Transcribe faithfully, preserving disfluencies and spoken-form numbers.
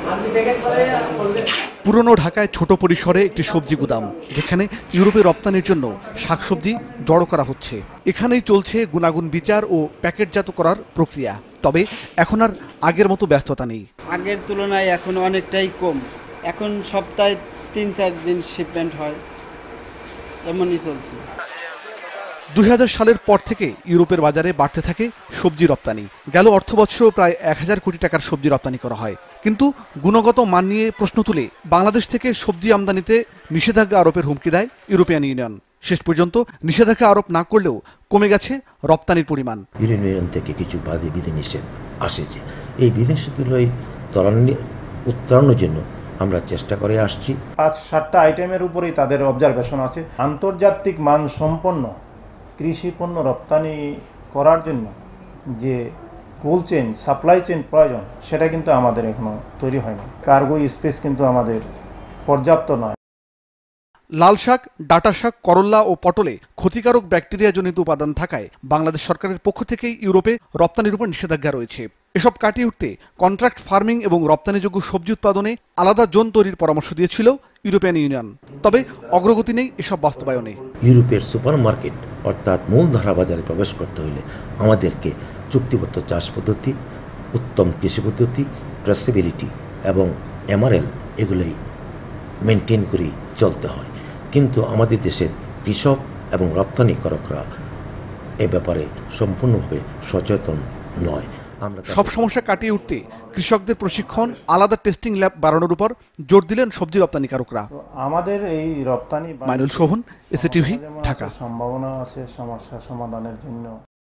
পুরনো ঢাকায় ছোট পরিসরে একটি সবজি গুদাম, যেখানে ইউরোপে রপ্তানির জন্য শাকসবজি জড়ো করা হচ্ছে। এখানেই চলছে গুণাগুণ বিচার ও প্যাকেটজাত করার প্রক্রিয়া। তবে এখন আর আগের মতো ব্যস্ততা নেই। আগের তুলনায় এখন অনেকটাই কম। এখন সপ্তাহে তিন চার দিন শিপমেন্ট হয়, এমনই চলছে। দুই হাজার সালের পর থেকে ইউরোপের বাজারে বাড়তে থাকে সবজি রপ্তানি। গেল অর্থ বছরেও প্রায় এক হাজার কোটি টাকার সবজি রপ্তানি করা হয়। কিন্তু গুণগত মান নিয়ে প্রশ্ন তুলে বাংলাদেশ থেকে সবজি আমদানিতে নিষেধাজ্ঞা আরোপের হুমকি দেয় ইউরোপিয়ান ইউনিয়ন। শেষ পর্যন্ত নিষেধাজ্ঞা আরোপ না করলেও কমে গেছে রপ্তানির পরিমাণ। ইউনিয়ন থেকে কিছু বাদী বিধিনিষেধ আসেছে, এই বিধিনিষেধগুলোই ত্বরান্বিত উত্তরণের জন্য আমরা চেষ্টা করে আসছি। পাঁচ সাতটা আইটেমের উপরেই তাদের অবজারভেশন আছে। আন্তর্জাতিক মান সম্পন্ন কৃষি পণ্য রপ্তানি করার জন্য যে কোল্ড চেইন সাপ্লাই চেইন প্রয়োজন, সেটা কিন্তু আমাদের এখনো তৈরি হয়নি। কার্গো স্পেস কিন্তু আমাদের পর্যাপ্ত নয়। লাল শাক, ডাঁটা শাক, করল্লা ও পটলে ক্ষতিকারক ব্যাকটেরিয়াজনিত উপাদান থাকায় বাংলাদেশ সরকারের পক্ষ থেকেই ইউরোপে রপ্তানির উপর নিষেধাজ্ঞা রয়েছে। এসব কাটিয়ে উঠতে কন্ট্রাক্ট ফার্মিং এবং রপ্তানিযোগ্য সবজি উৎপাদনে আলাদা জোন তৈরির পরামর্শ দিয়েছিল ইউরোপিয়ান ইউনিয়ন। তবে অগ্রগতি নেই এসব বাস্তবায়নে। ইউরোপের সুপার মার্কেট অর্থাৎ মূলধারা বাজারে প্রবেশ করতে হলে আমাদেরকে চুক্তিবদ্ধ চাষ পদ্ধতি, উত্তম কৃষি পদ্ধতি, ট্রেসেবিলিটি এবং এমআরএল এগুলোই মেনটেন করেই চলতে হয়। কিন্তু আমাদের দেশের কৃষক এবং রপ্তানিকারকরা এ ব্যাপারে সম্পূর্ণভাবে সচেতন নয়। আমরা সব সমস্যা কাটিয়ে উঠতে কৃষকদের প্রশিক্ষণ, আলাদা টেস্টিং ল্যাব বাড়ানোর উপর জোর দিলেন সবজি রপ্তানিকারকরা। আমাদের এই রপ্তানি মাইনুল শোভন, এসএটিভি, ঢাকা। সম্ভাবনা আছে সমস্যা সমাধানের জন্য।